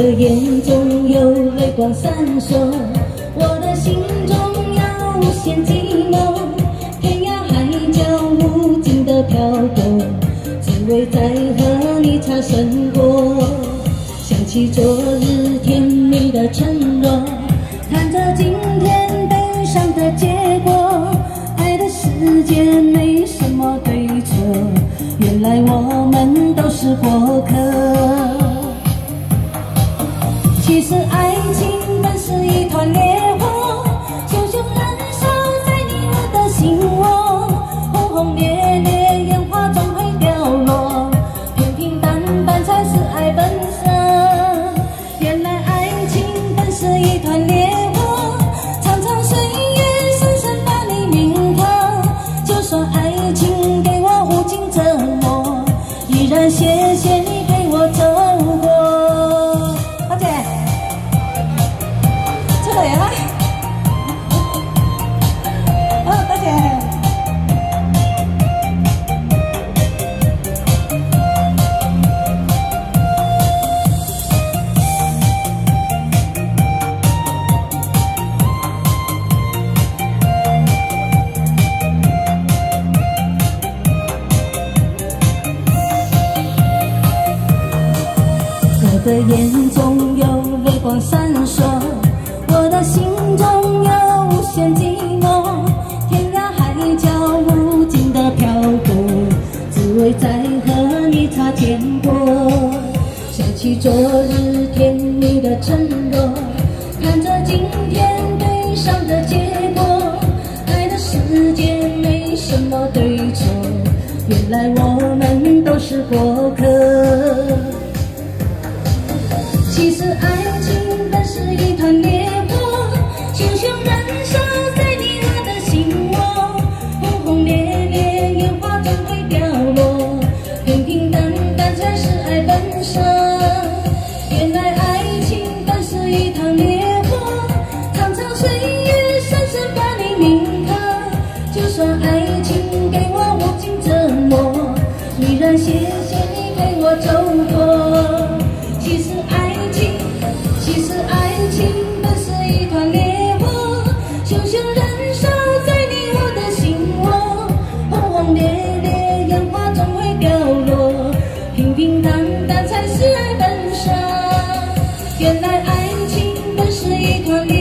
的眼中有泪光闪烁，我的心中有无限寂寞，天涯海角无尽的漂泊，只为再和你擦身过。想起昨日甜蜜的承诺，看着今天悲伤的结果，爱的世界没什么对错，原来我们都是过客。其实爱情本是一团烈火，熊熊燃烧在你我的心窝，轰轰烈烈烟花总会掉落，平平淡淡才是爱本身。原来爱情本是一团烈火，长长岁月深深把你铭刻，就算爱情给我无尽折磨，依然谢谢你陪我走过。大姐对啊，大姐，我的眼中有泪光闪烁，我的心中有无限寂寞，天涯海角无尽的漂泊，只为再和你擦肩过。想起昨日甜蜜的承诺，看着今天悲伤的结果，爱的世界没什么对错，原来我们都是过客。其实爱情本是一团烈火，熊熊燃烧在你我的心窝，轰轰烈烈烟花总会掉落，平平淡淡才是爱本身。原来爱情本是一团烈火，长长岁月深深把你铭刻，就算爱情给我无尽折磨，依然谢谢你陪我走过。其实爱情本是一团烈火，熊熊燃烧在你我的心窝，轰轰烈烈烟花总会掉落，平平淡淡才是爱本身。原来爱情本是一团烈火。